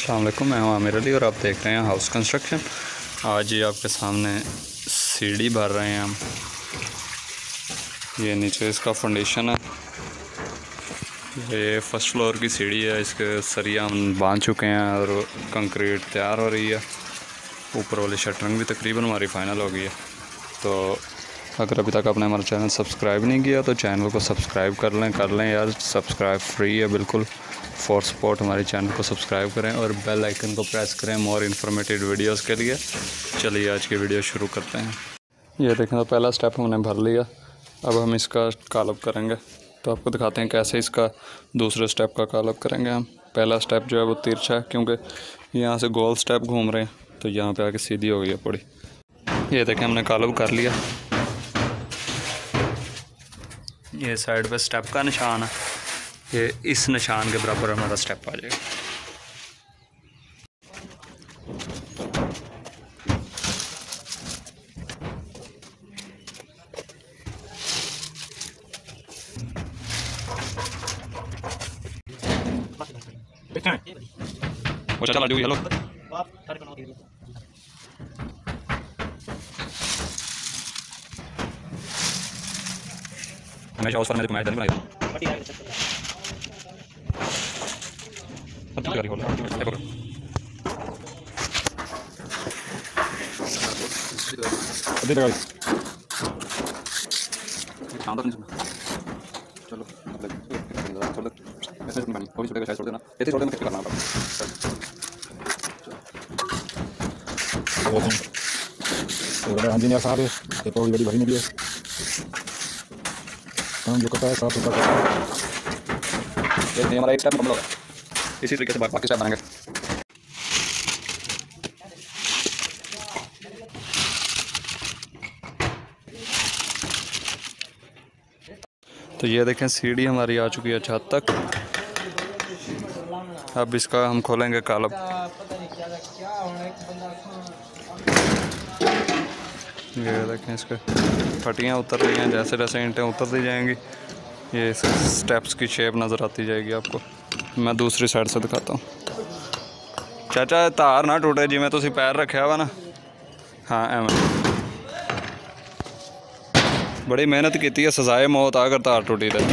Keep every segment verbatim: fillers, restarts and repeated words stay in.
अस्सलाम वालेकुम, मैं हूं आमिर अली और आप देख रहे हैं हाउस कंस्ट्रक्शन। आज ये आपके सामने सीढ़ी भर रहे हैं हम। ये नीचे इसका फाउंडेशन है, ये फर्स्ट फ्लोर की सीढ़ी है। इसके सरिया हम बांध चुके हैं और कंक्रीट तैयार हो रही है। ऊपर वाली शटरिंग भी तकरीबन हमारी फ़ाइनल हो गई है। तो अगर अभी तक आपने हमारा चैनल सब्सक्राइब नहीं किया तो चैनल को सब्सक्राइब कर लें कर लें यार, सब्सक्राइब फ्री है बिल्कुल। फॉर सपोर्ट हमारे चैनल को सब्सक्राइब करें और बेल आइकन को प्रेस करें मोर इन्फॉर्मेटिव वीडियोस के लिए। चलिए आज की वीडियो शुरू करते हैं। ये देखें, तो पहला स्टेप हमने भर लिया। अब हम इसका कालब करेंगे, तो आपको दिखाते हैं कैसे इसका दूसरे स्टेप का कालब करेंगे हम। पहला स्टेप जो है वो तिरछा है, क्योंकि यहाँ से गोल स्टेप घूम रहे हैं तो यहाँ पे आके सीधी हो गई है पड़ी। ये देखें, हमने कालब कर लिया। ये साइड पे स्टेप का निशान है, ये इस निशान के बराबर हमारा स्टेप आ जाएगा। वो चला जो हेलो हमेशा उस पर मेरे को मैच बनाई अब गाड़ी खोल ले पकड़ अभी गाड़ी शाम तक नहीं चलो छोड़ दे ऐसे नहीं कोई छोड़ेगा शायद छोड़ देना ऐसे छोड़ देना करना पड़ता है। इंजीनियर साहब ये तो गाड़ी भरी नहीं है, काम जो करता है साफ सुथरा करता है। ये हमारा एक स्टेप कंप्लीट होगा, इसी तरीके से बाकी स्टेप बनाएंगे। तो ये देखें, सीढ़ी हमारी आ चुकी है छत तक। अब इसका हम खोलेंगे कालब। ये देखें, इसके फटियाँ उतर रही हैं, जैसे जैसे ईंटें उतरती जाएंगी ये स्टेप्स की शेप नज़र आती जाएगी आपको। मैं दूसरी साइड से दिखाता हूँ। चाचा तार ना टूटे जिमें तुसी पैर रखा हुआ ना। हाँ एवं बड़ी मेहनत की है, सजाए मौत अगर तार टूटी तो।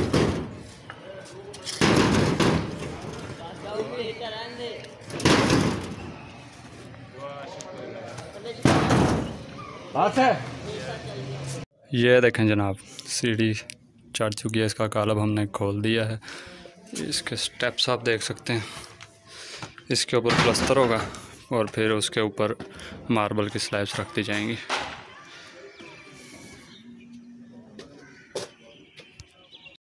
ये देखें जनाब, सीढ़ी चढ़ चुकी है, इसका कालब हमने खोल दिया है। इसके स्टेप्स आप देख सकते हैं। इसके ऊपर प्लस्तर होगा और फिर उसके ऊपर मार्बल की स्लैब्स रख दी जाएंगी।